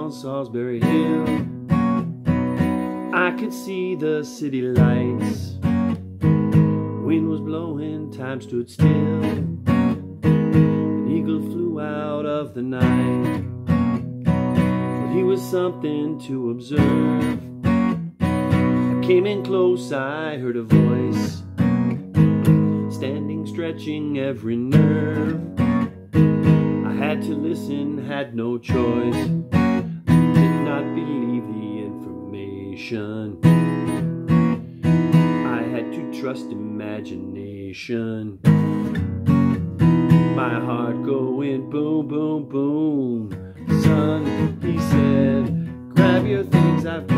on Solsbury Hill. I could see the city lights. Wind was blowing, time stood still. An eagle flew out of the night, but he was something to observe. I came in close, I heard a voice, standing, stretching every nerve. I had to listen, had no choice. Did not believe the information. I had to trust imagination. My heart going boom, boom, boom. Son, he said, grab your things, I've